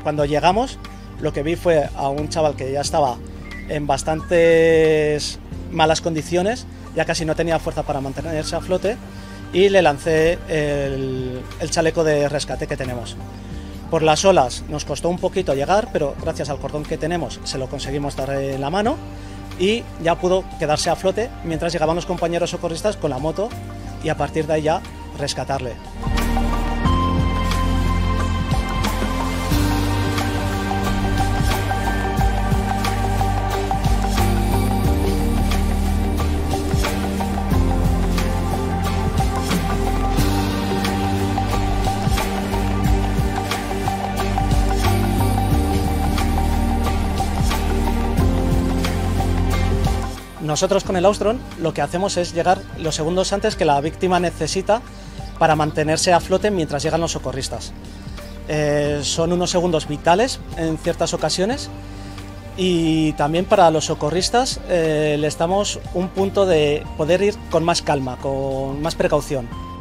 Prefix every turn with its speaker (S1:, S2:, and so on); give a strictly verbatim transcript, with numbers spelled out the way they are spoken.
S1: Cuando llegamos, lo que vi fue a un chaval que ya estaba en bastantes malas condiciones, ya casi no tenía fuerza para mantenerse a flote, y le lancé el, el chaleco de rescate que tenemos. Por las olas nos costó un poquito llegar, pero gracias al cordón que tenemos se lo conseguimos dar en la mano y ya pudo quedarse a flote mientras llegaban los compañeros socorristas con la moto y a partir de ahí ya rescatarle. Nosotros con el Austron lo que hacemos es llegar los segundos antes que la víctima necesita para mantenerse a flote mientras llegan los socorristas. Eh, son unos segundos vitales en ciertas ocasiones y también para los socorristas eh, les damos un punto de poder ir con más calma, con más precaución.